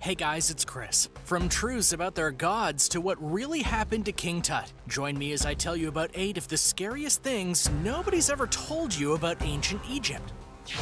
Hey guys, it's Chris. From truths about their gods to what really happened to King Tut. Join me as I tell you about 8 of the scariest things nobody's ever told you about ancient Egypt.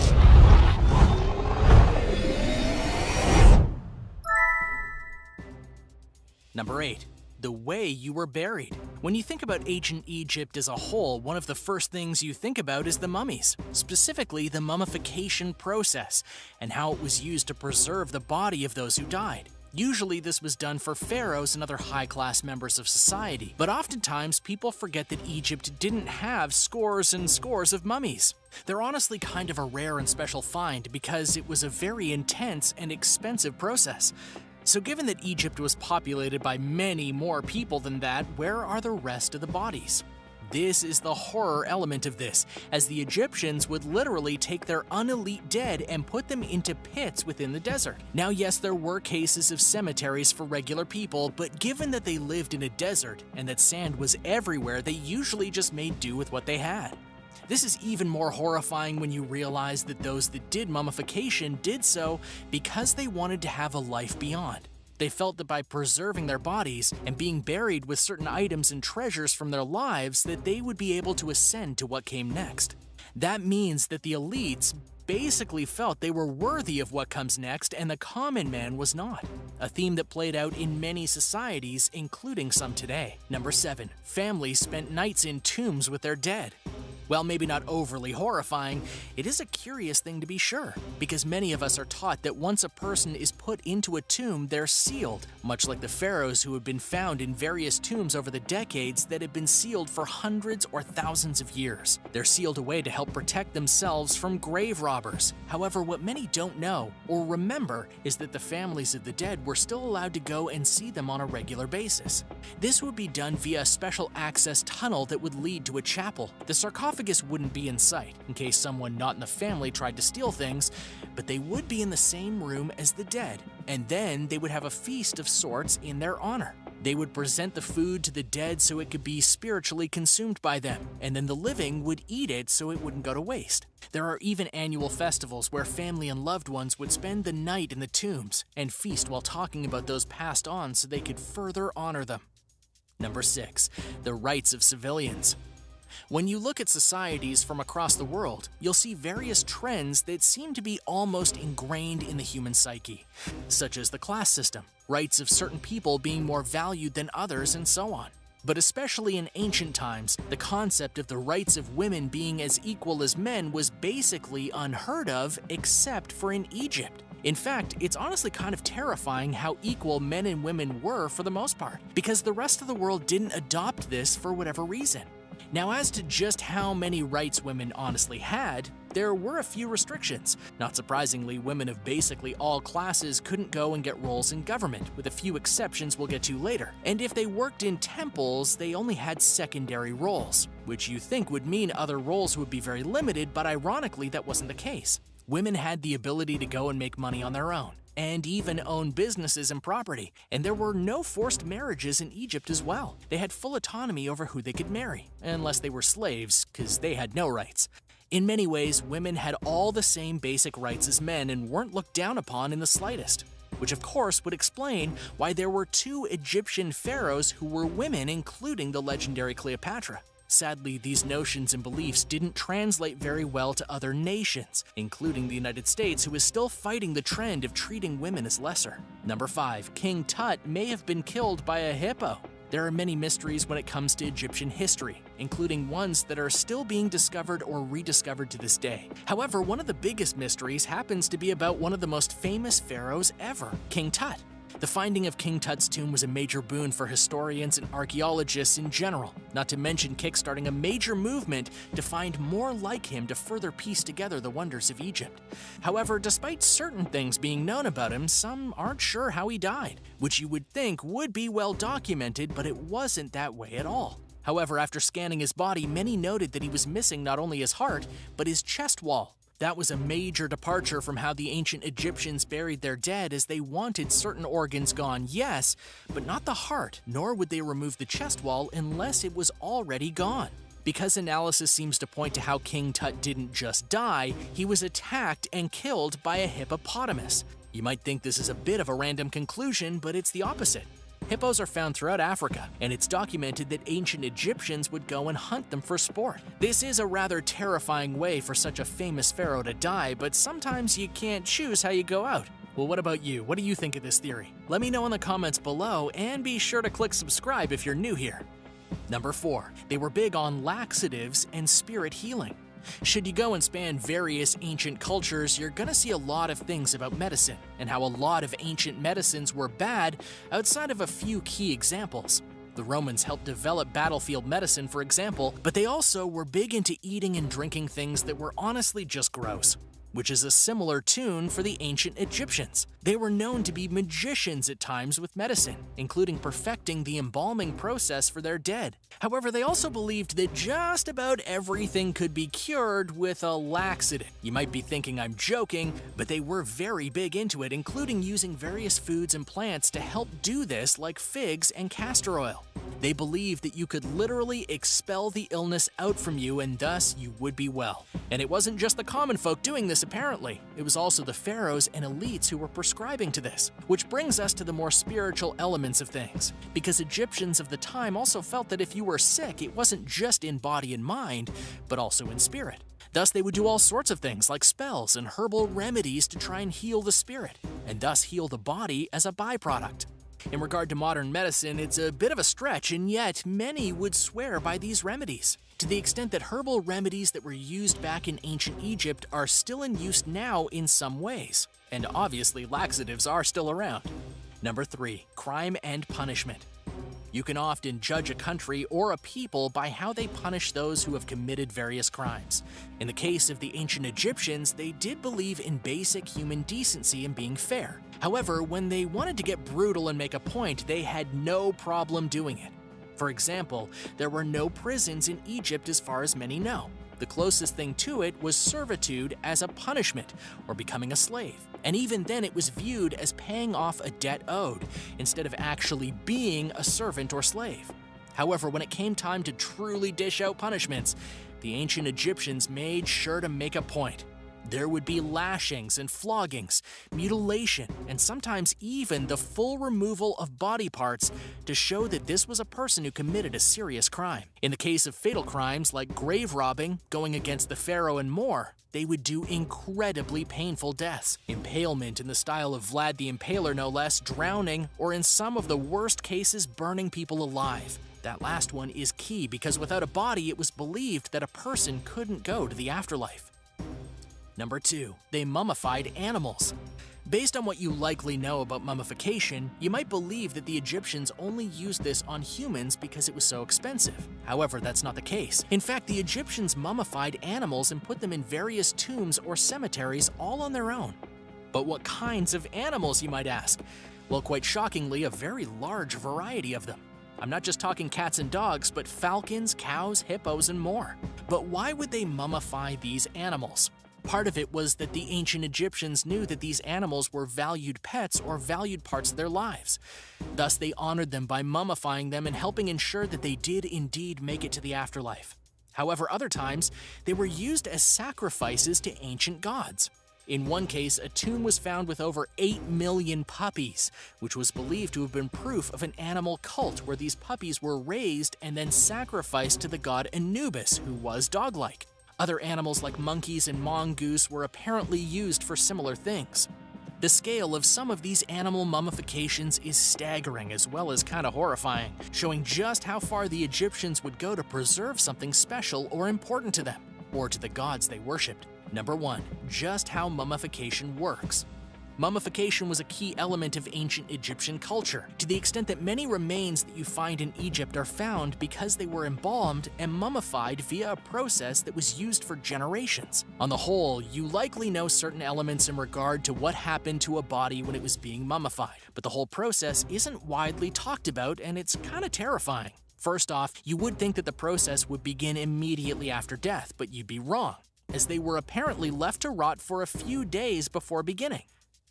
Number 8. The way you were buried. When you think about ancient Egypt as a whole, one of the first things you think about is the mummies, specifically the mummification process, and how it was used to preserve the body of those who died. Usually this was done for pharaohs and other high-class members of society, but oftentimes people forget that Egypt didn't have scores and scores of mummies. They're honestly kind of a rare and special find because it was a very intense and expensive process. So given that Egypt was populated by many more people than that, where are the rest of the bodies? This is the horror element of this, as the Egyptians would literally take their unelite dead and put them into pits within the desert. Now yes, there were cases of cemeteries for regular people, but given that they lived in a desert and that sand was everywhere, they usually just made do with what they had. This is even more horrifying when you realize that those that did mummification did so because they wanted to have a life beyond. They felt that by preserving their bodies and being buried with certain items and treasures from their lives, that they would be able to ascend to what came next. That means that the elites basically felt they were worthy of what comes next and the common man was not. A theme that played out in many societies, including some today. Number 7. Families spent nights in tombs with their dead. Well, maybe not overly horrifying, it is a curious thing to be sure, because many of us are taught that once a person is put into a tomb, they're sealed, much like the pharaohs who have been found in various tombs over the decades that have been sealed for hundreds or thousands of years. They're sealed away to help protect themselves from grave robbers. However, what many don't know or remember is that the families of the dead were still allowed to go and see them on a regular basis. This would be done via a special access tunnel that would lead to a chapel. The sarcophagus wouldn't be in sight, in case someone not in the family tried to steal things, but they would be in the same room as the dead, and then they would have a feast of sorts in their honor. They would present the food to the dead so it could be spiritually consumed by them, and then the living would eat it so it wouldn't go to waste. There are even annual festivals where family and loved ones would spend the night in the tombs and feast while talking about those passed on so they could further honor them. Number 6. The rights of civilians. When you look at societies from across the world, you'll see various trends that seem to be almost ingrained in the human psyche, such as the class system, rights of certain people being more valued than others, and so on. But especially in ancient times, the concept of the rights of women being as equal as men was basically unheard of, except for in Egypt. In fact, it's honestly kind of terrifying how equal men and women were for the most part, because the rest of the world didn't adopt this for whatever reason. Now, as to just how many rights women honestly had, there were a few restrictions. Not surprisingly, women of basically all classes couldn't go and get roles in government, with a few exceptions we'll get to later. And if they worked in temples, they only had secondary roles, which you think would mean other roles would be very limited, but ironically that wasn't the case. Women had the ability to go and make money on their own, and even own businesses and property, and there were no forced marriages in Egypt as well. They had full autonomy over who they could marry, unless they were slaves, because they had no rights. In many ways, women had all the same basic rights as men and weren't looked down upon in the slightest, which of course would explain why there were 2 Egyptian pharaohs who were women, including the legendary Cleopatra. Sadly, these notions and beliefs didn't translate very well to other nations, including the United States, who is still fighting the trend of treating women as lesser. Number 5. King Tut may have been killed by a hippo. There are many mysteries when it comes to Egyptian history, including ones that are still being discovered or rediscovered to this day. However, one of the biggest mysteries happens to be about one of the most famous pharaohs ever, King Tut. The finding of King Tut's tomb was a major boon for historians and archaeologists in general, not to mention kickstarting a major movement to find more like him to further piece together the wonders of Egypt. However, despite certain things being known about him, some aren't sure how he died, which you would think would be well documented, but it wasn't that way at all. However, after scanning his body, many noted that he was missing not only his heart, but his chest wall. That was a major departure from how the ancient Egyptians buried their dead, as they wanted certain organs gone, yes, but not the heart, nor would they remove the chest wall unless it was already gone. Because analysis seems to point to how King Tut didn't just die, he was attacked and killed by a hippopotamus. You might think this is a bit of a random conclusion, but it's the opposite. Hippos are found throughout Africa, and it's documented that ancient Egyptians would go and hunt them for sport. This is a rather terrifying way for such a famous pharaoh to die, but sometimes you can't choose how you go out. Well, what about you? What do you think of this theory? Let me know in the comments below, and be sure to click subscribe if you're new here. Number 4. They were big on laxatives and spirit healing. Should you go and span various ancient cultures, you're gonna see a lot of things about medicine, and how a lot of ancient medicines were bad outside of a few key examples. The Romans helped develop battlefield medicine, for example, but they also were big into eating and drinking things that were honestly just gross, which is a similar tune for the ancient Egyptians. They were known to be magicians at times with medicine, including perfecting the embalming process for their dead. However, they also believed that just about everything could be cured with a laxative. You might be thinking I'm joking, but they were very big into it, including using various foods and plants to help do this, like figs and castor oil. They believed that you could literally expel the illness out from you, and thus you would be well. And it wasn't just the common folk doing this, apparently. It was also the pharaohs and elites who were prescribing to this. Which brings us to the more spiritual elements of things. Because Egyptians of the time also felt that if you were sick, it wasn't just in body and mind, but also in spirit. Thus, they would do all sorts of things like spells and herbal remedies to try and heal the spirit, and thus heal the body as a byproduct. In regard to modern medicine, it's a bit of a stretch, and yet many would swear by these remedies, to the extent that herbal remedies that were used back in ancient Egypt are still in use now in some ways, and obviously laxatives are still around. Number 3. Crime and punishment. You can often judge a country or a people by how they punish those who have committed various crimes. In the case of the ancient Egyptians, they did believe in basic human decency and being fair. However, when they wanted to get brutal and make a point, they had no problem doing it. For example, there were no prisons in Egypt as far as many know. The closest thing to it was servitude as a punishment, or becoming a slave. And even then it was viewed as paying off a debt owed, instead of actually being a servant or slave. However, when it came time to truly dish out punishments, the ancient Egyptians made sure to make a point. There would be lashings and floggings, mutilation, and sometimes even the full removal of body parts to show that this was a person who committed a serious crime. In the case of fatal crimes like grave robbing, going against the pharaoh, and more, they would do incredibly painful deaths. Impalement in the style of Vlad the Impaler, no less, drowning, or in some of the worst cases, burning people alive. That last one is key because without a body, it was believed that a person couldn't go to the afterlife. Number 2. They mummified animals. Based on what you likely know about mummification, you might believe that the Egyptians only used this on humans because it was so expensive. However, that's not the case. In fact, the Egyptians mummified animals and put them in various tombs or cemeteries all on their own. But what kinds of animals, you might ask? Well, quite shockingly, a very large variety of them. I'm not just talking cats and dogs, but falcons, cows, hippos, and more. But why would they mummify these animals? Part of it was that the ancient Egyptians knew that these animals were valued pets or valued parts of their lives. Thus, they honored them by mummifying them and helping ensure that they did indeed make it to the afterlife. However, other times, they were used as sacrifices to ancient gods. In one case, a tomb was found with over 8 million puppies, which was believed to have been proof of an animal cult where these puppies were raised and then sacrificed to the god Anubis, who was dog-like. Other animals like monkeys and mongoose were apparently used for similar things. The scale of some of these animal mummifications is staggering as well as kind of horrifying, showing just how far the Egyptians would go to preserve something special or important to them, or to the gods they worshipped. Number 1. Just how mummification works. Mummification was a key element of ancient Egyptian culture, to the extent that many remains that you find in Egypt are found because they were embalmed and mummified via a process that was used for generations. On the whole, you likely know certain elements in regard to what happened to a body when it was being mummified, but the whole process isn't widely talked about, and it's kind of terrifying. First off, you would think that the process would begin immediately after death, but you'd be wrong, as they were apparently left to rot for a few days before beginning.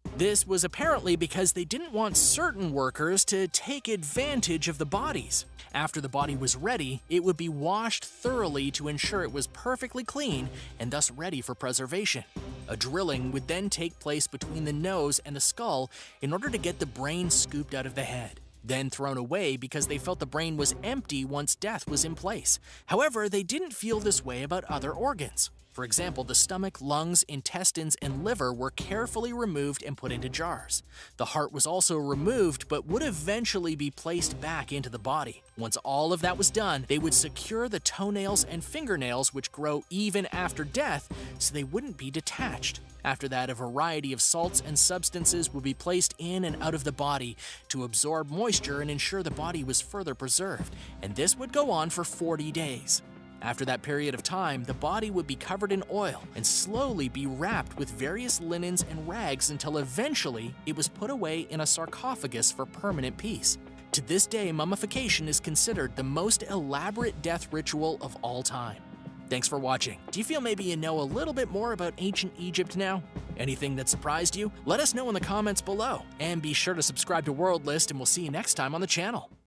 This was apparently because they didn't want certain workers to take advantage of the bodies. After the body was ready, it would be washed thoroughly to ensure it was perfectly clean and thus ready for preservation. A drilling would then take place between the nose and the skull in order to get the brain scooped out of the head, then thrown away because they felt the brain was empty once death was in place. However, they didn't feel this way about other organs. For example, the stomach, lungs, intestines, and liver were carefully removed and put into jars. The heart was also removed but would eventually be placed back into the body. Once all of that was done, they would secure the toenails and fingernails, which grow even after death, so they wouldn't be detached. After that, a variety of salts and substances would be placed in and out of the body to absorb moisture and ensure the body was further preserved, and this would go on for 40 days. After that period of time, the body would be covered in oil and slowly be wrapped with various linens and rags until eventually it was put away in a sarcophagus for permanent peace. To this day, mummification is considered the most elaborate death ritual of all time. Thanks for watching. Do you feel maybe you know a little bit more about ancient Egypt now? Anything that surprised you? Let us know in the comments below. And be sure to subscribe to World List, and we'll see you next time on the channel.